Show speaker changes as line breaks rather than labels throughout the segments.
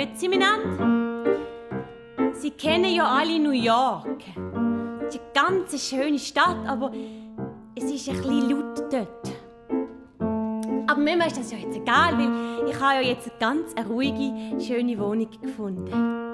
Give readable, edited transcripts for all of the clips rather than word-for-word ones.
Grüezi miteinander. Sie kennen ja alle New York. Es ist eine ganz schöne Stadt, aber es ist ein bisschen laut dort. Aber mir ist das ja jetzt egal, weil ich habe ja jetzt eine ganz ruhige, schöne Wohnung gefunden.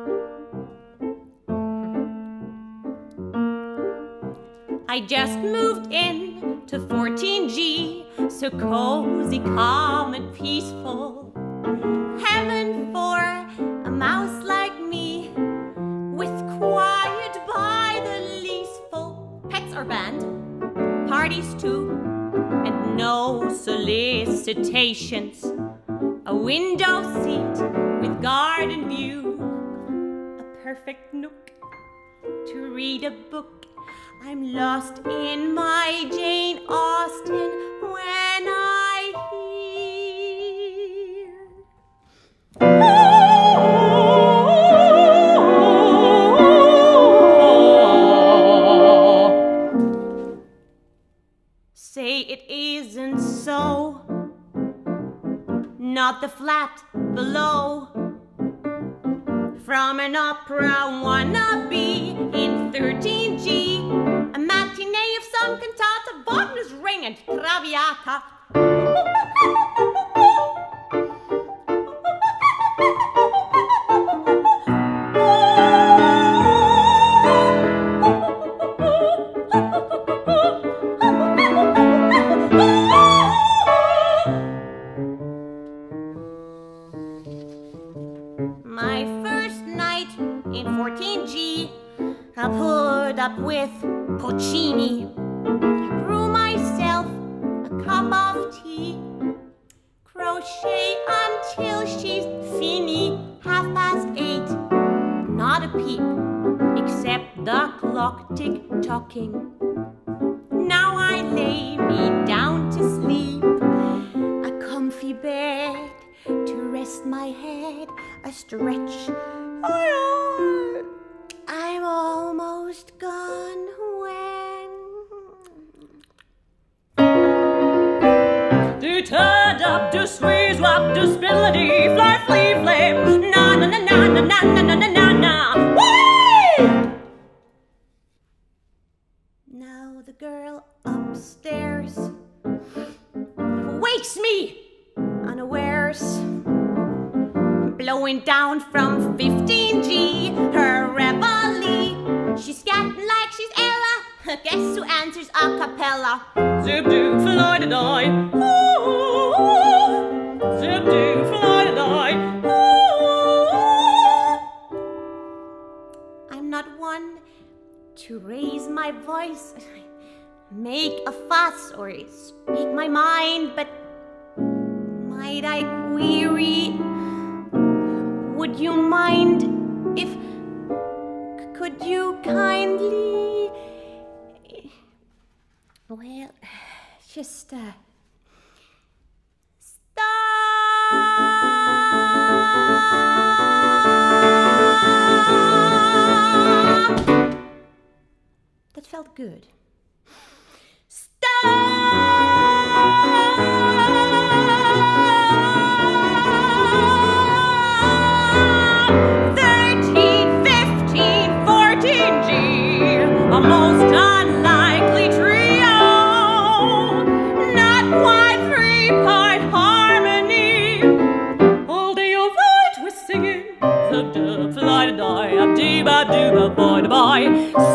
I just moved in to 14G, so cozy, calm and peaceful. Heaven for a mouse like me, with quiet by the leaseful. Pets are banned, parties too, and no solicitations. A window seat with garden view, a perfect nook to read a book. I'm lost in my Jane Austen when I hear. Say it isn't so, not the flat below. From an opera wannabe in 13G, a matinee of some cantata, Wagner's Ring and Traviata. My first night in 14G, I put up with Puccini. I brew myself a cup of tea, crochet until she's fini. 8:30, not a peep, except the clock tick-tocking. Now I lay me down to sleep, a comfy bed to rest my head, a stretch. I'm almost gone when du turn up, du squeeze up, du spillity, fly, flee, flame, na na na na na na na na na na. Whee! Now the girl upstairs wakes me unawares, blowing down from 15G, her reveille. She's scatting like she's Ella. Guess who answers a cappella? Zip-doo, fly-da-die. Zip-doo, fly-da-die. I'm not one to raise my voice, make a fuss, or speak my mind, but might I query? Would you mind if, could you kindly, well, just stop. That felt good. Stop. 13, 15, 14G, a most unlikely trio. Not quite three-part harmony. All day all night we're singing. Zip-dip, fly-da-die, abdi-ba-doo-ba-boy-da-boy.